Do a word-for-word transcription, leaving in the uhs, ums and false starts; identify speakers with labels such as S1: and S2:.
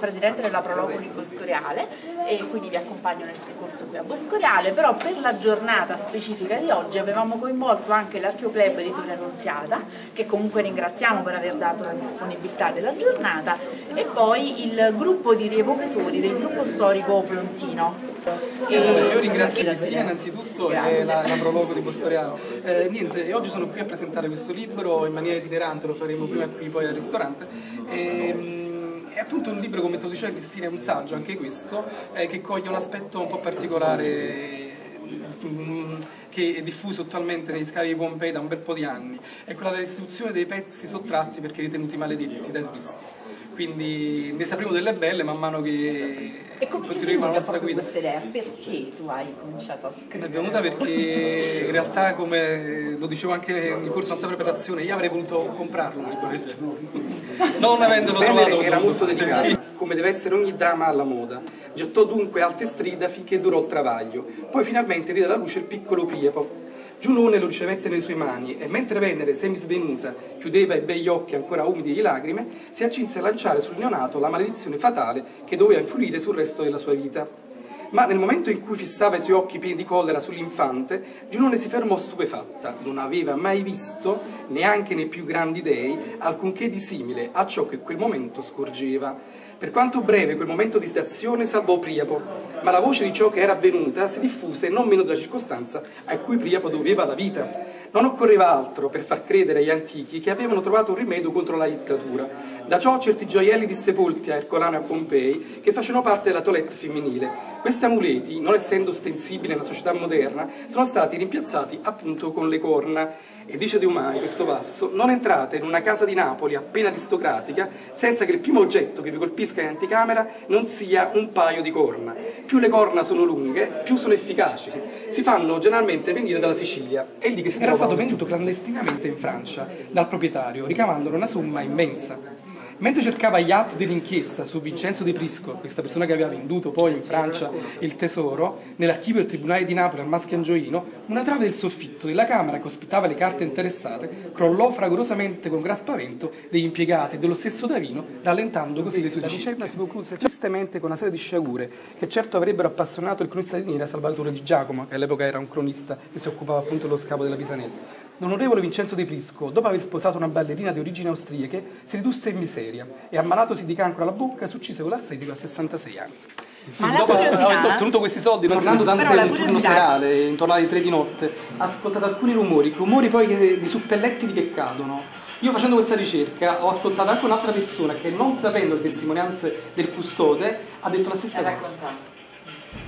S1: presidente della Prologoli Boscoriale e quindi vi accompagno nel percorso qui a Boscoriale, però per la giornata specifica di oggi avevamo coinvolto anche l'Archeoclub di Torre Annunziata, che comunque ringraziamo per aver dato la disponibilità della giornata, e poi il gruppo di rievocatori del gruppo storico Plontino.
S2: E... Io ringrazio Cristina innanzitutto e la, la Prologo di Boscoriale. Eh, niente, oggi sono qui a presentare questo libro in maniera itinerante, lo faremo prima qui poi al ristorante. E, è appunto un libro, come te lo diceva Cristina, è un saggio anche questo, eh, che coglie un aspetto un po' particolare che è diffuso attualmente negli scavi di Pompei da un bel po' di anni, è quella della restituzione dei pezzi sottratti perché ritenuti maledetti dai turisti. Quindi ne sapremo delle belle man mano che
S1: e continueremo la nostra guida. Questa idea, perché tu hai cominciato a scrivere?
S2: È venuta perché in realtà, come lo dicevo anche nel corso di alta preparazione, io avrei voluto comprarlo un libro del genere, non avendolo trovato. Era molto delicato, come deve essere ogni dramma alla moda. Gettò dunque alte strida finché durò il travaglio, poi finalmente diede alla luce il piccolo Priapo. Giunone lo ricevette nelle sue mani e mentre Venere, semisvenuta, chiudeva i begli occhi ancora umidi di lacrime, si accinse a lanciare sul neonato la maledizione fatale che doveva influire sul resto della sua vita. Ma nel momento in cui fissava i suoi occhi pieni di collera sull'infante, Giunone si fermò stupefatta. Non aveva mai visto, neanche nei più grandi dei, alcunché di simile a ciò che quel momento scorgeva. Per quanto breve quel momento di stazione salvò Priapo, ma la voce di ciò che era avvenuta si diffuse non meno della circostanza a cui Priapo doveva la vita. Non occorreva altro per far credere agli antichi che avevano trovato un rimedio contro la dittatura. Da ciò certi gioielli dissepolti a Ercolano e a Pompei che facevano parte della toilette femminile. Questi amuleti, non essendo ostensibili nella società moderna, sono stati rimpiazzati appunto con le corna. E dice De Umani, questo passo, non entrate in una casa di Napoli appena aristocratica senza che il primo oggetto che vi colpisca in anticamera non sia un paio di corna. Più le corna sono lunghe, più sono efficaci. Si fanno generalmente venire dalla Sicilia. È lì che si era stato venduto clandestinamente in Francia dal proprietario, ricavandone una somma immensa. Mentre cercava gli atti dell'inchiesta su Vincenzo De Prisco, questa persona che aveva venduto poi in Francia il tesoro, nell'archivio del Tribunale di Napoli al Maschiangioino, una trave del soffitto della camera che ospitava le carte interessate crollò fragorosamente con gran spavento degli impiegati e dello stesso Davino, rallentando così le sue ricerche. La vicenda si concluse tristemente con una serie di sciagure che certo avrebbero appassionato il cronista di Nera Salvatore Di Giacomo, che all'epoca era un cronista che si occupava appunto dello scavo della Pisanella. L'onorevole Vincenzo De Prisco, dopo aver sposato una ballerina di origini austriache, si ridusse in miseria e, ammalatosi di cancro alla bocca, si uccise con l'arsenico a sessantasei anni.
S1: Ma
S2: dopo
S1: aver
S2: ottenuto questi soldi, tornando tante nel turno serale, intorno alle tre di notte, ha ascoltato alcuni rumori, rumori poi che, di suppellettili che cadono. Io facendo questa ricerca ho ascoltato anche un'altra persona che, non sapendo le testimonianze del custode, ha detto la stessa cosa.